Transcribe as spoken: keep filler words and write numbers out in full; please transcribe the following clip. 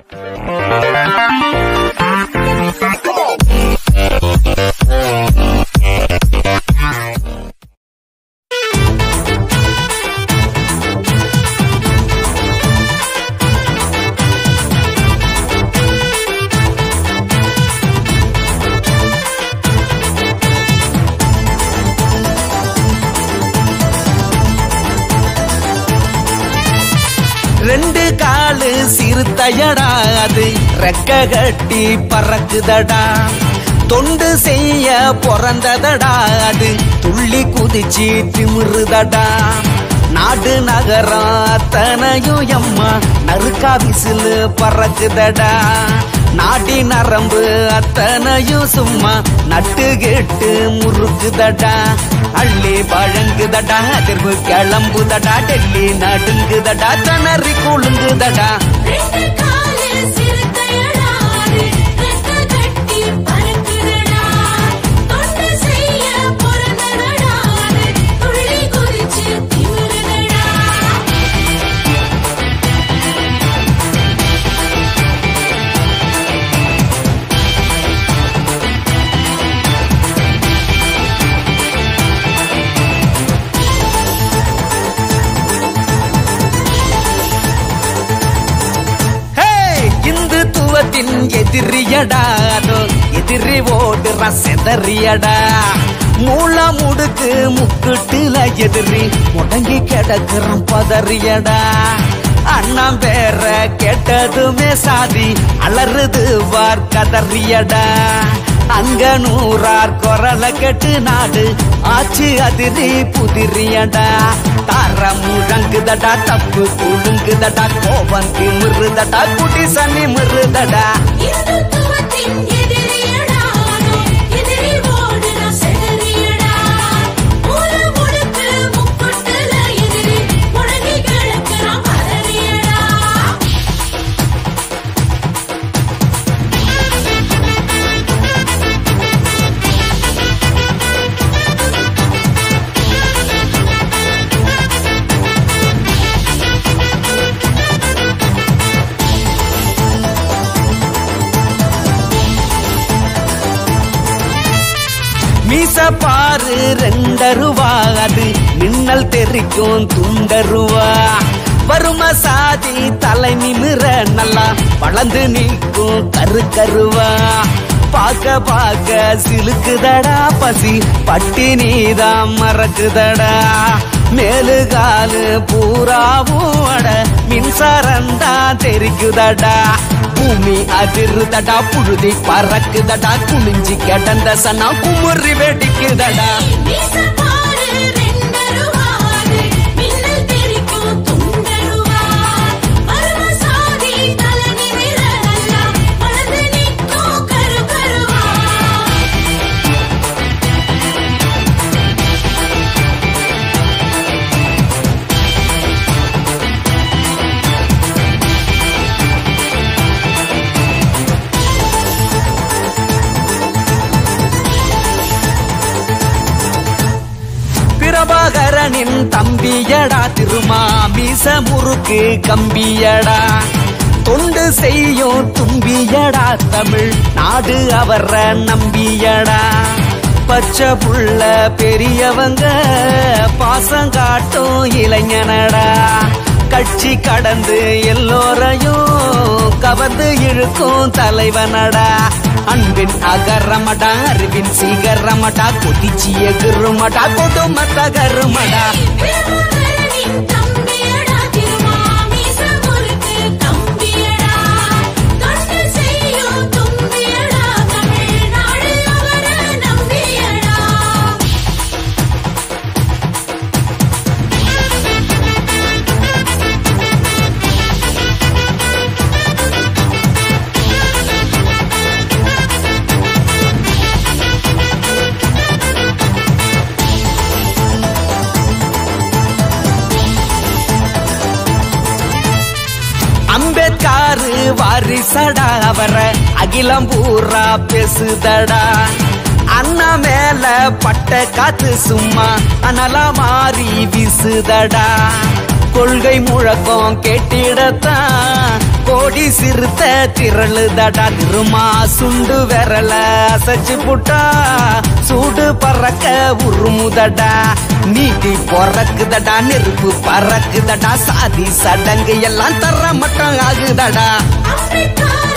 ரெண்டு காலு சிறுத்தையடா அது ரெக்க கட்டி பறக்குதடா தொண்டு செய்ய பிறந்ததடா அது துள்ளி குதிச்சு திமிருதடா நாடு நகரம் அத்தனையும் எம்மா நறுக்கா விசிலு பறக்குதடா நாடி நரம்பு அத்தனையும் சும்மா நட்டு கெட்டு முறுக்குதடா அள்ளி பழங்குதடா அதிர்வு கிளம்புதடா டெல்லி நடுங்குதடா தனறி குழுங்குதடா எதிரியடா அதோ எதிரி ஓடுற செதறியடா மூல முடுக்கு முக்குட்டுல எதிரி முடங்கி கிடக்குறான் பதறியடா அண்ணன் பேர கேட்டதுமே சாதி அலறுது வார் கதறியடா அங்க நூறார் குரல கெட்டு நாடு ஆச்சு அதிரி புதிரியடா தார முழங்குதடா தப்பு குழுங்குதடா கோபம் திமிருதடா குடி சனி மிருதடா மீச பாரு ரெண்டருவா அது மின்னல் தெரிக்கும் துண்டருவா வறும சாதி தலை நிமிர நல்லா வளர்ந்து நீக்கும் கரு கருவா பாக்க பாக்க சிலுக்குதடா பசி பட்டி நீதான் மறக்குதடா மேலு காலு பூராவும் அட மின்சாரந்தா தெரிக்குதடா பூமி அதிருதடா புழுதி பறக்குதடா குனிஞ்சி கிடந்த சனா குமுறி வெடிக்குதடா பிரபாகரனின் தம்பியடா திருமா மீச முறுக்கு கம்பியடா தொண்டு செய்யும் தும்பியடா தமிழ் நாடு அவர நம்பியடா பச்சை புள்ள பெரியவங்க பாசம் காட்டும் இளைஞனடா கட்சி கடந்து எல்லோரையும் கவர்ந்து இழுக்கும் தலைவனடா அன்பின் அகரமடா அறிவின் சீகரமடா கொதிச்சி எகுருமடா கொடும தகருமடா அம்பேத்காரு வாரிசடா அவர அகிலம் பூரா பேசுதடா அண்ணா மேல பட்ட காத்து சும்மா அனலா மாறி வீசுதடா கொள்கை முழக்கம் கேட்டிடத்தான் கோடி சிறுத்த திரளுதடா திருமா சுண்டு விரல அசைச்சு புட்டா சூடு பறக்க உருமுதடா நீட்டி பொறக்குதடா நெருப்பு பறக்குதடா சாதி சடங்கு எல்லாம் தர மட்டும் ஆகுதடா